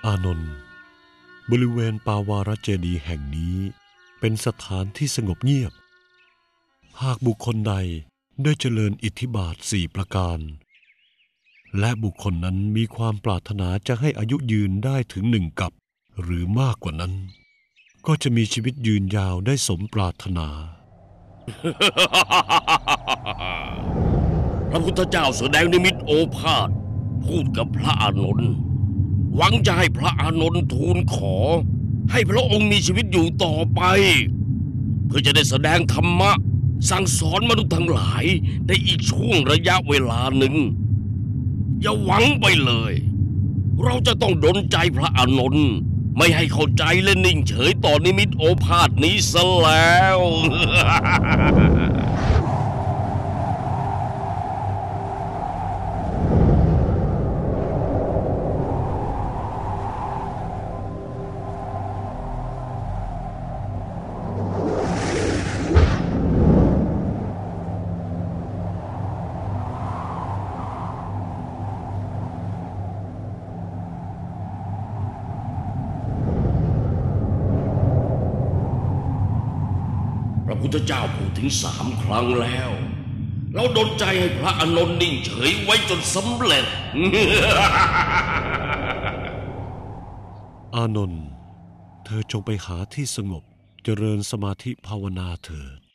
อานนท์บริเวณปาวาระเจดีย์แห่งนี้เป็นสถานที่สงบเงียบหากบุคคลใดได้เจริญอิทธิบาท4ประการและบุคคลนั้นมีความปรารถนาจะให้อายุยืนได้ถึง1 กัปหรือมากกว่านั้นก็จะมีชีวิตยืนยาวได้สมปรารถนาพระพุทธเจ้าแสดงนิมิตโอภาสพูดกับพระอานนท์หวังจะให้พระอานนท์ทูลขอให้พระองค์มีชีวิตอยู่ต่อไปเพื่อจะได้แสดงธรรมะสั่งสอนมนุษย์ทั้งหลายในอีกช่วงระยะเวลาหนึ่งอย่าหวังไปเลยเราจะต้องดลใจพระอานนท์ไม่ให้เข้าใจและนิ่งเฉยต่อนิมิตโอภาสนี้ซะแล้ว พระพุทธเจ้าพูดถึง3 ครั้งแล้วเราดลใจให้พระอานนท์นิ่งเฉยไว้จนสำเร็จอานนท์เธอจงไปหาที่สงบเจริญสมาธิภาวนาเถิด